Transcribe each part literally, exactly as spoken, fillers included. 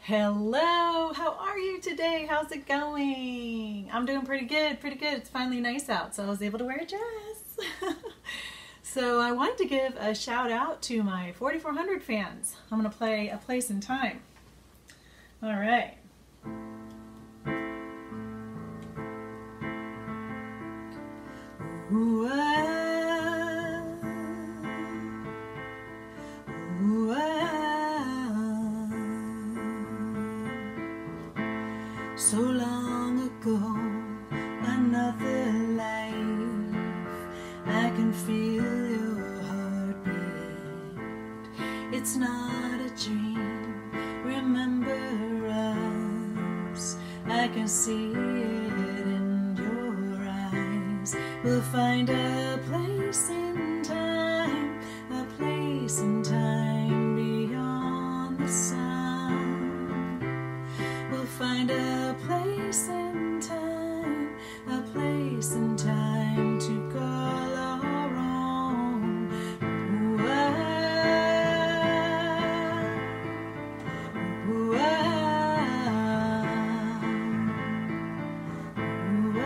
Hello, how are you today? How's it going? I'm doing pretty good, pretty good. It's finally nice out, so I was able to wear a dress. So I wanted to give a shout out to my forty-four hundred fans. I'm going to play A Place in Time. All right. Ooh, ah, ooh, ah. So long ago, another life, I can feel your heartbeat. It's not a dream, remember us, I can see it in your eyes. We'll find a place in time, a place in time beyond the sun. We'll find a place in time, a place in time to call our own. Ooh, ah, ooh, ah, ooh,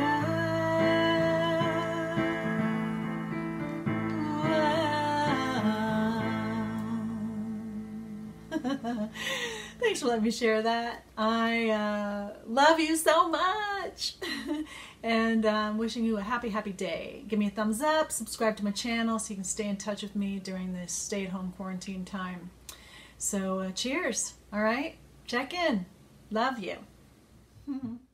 ah, ooh, ah. Thanks for letting me share that. I uh, love you so much. And I'm um, wishing you a happy, happy day. Give me a thumbs up, subscribe to my channel so you can stay in touch with me during this stay-at-home quarantine time. So uh, cheers, all right? Check in. Love you.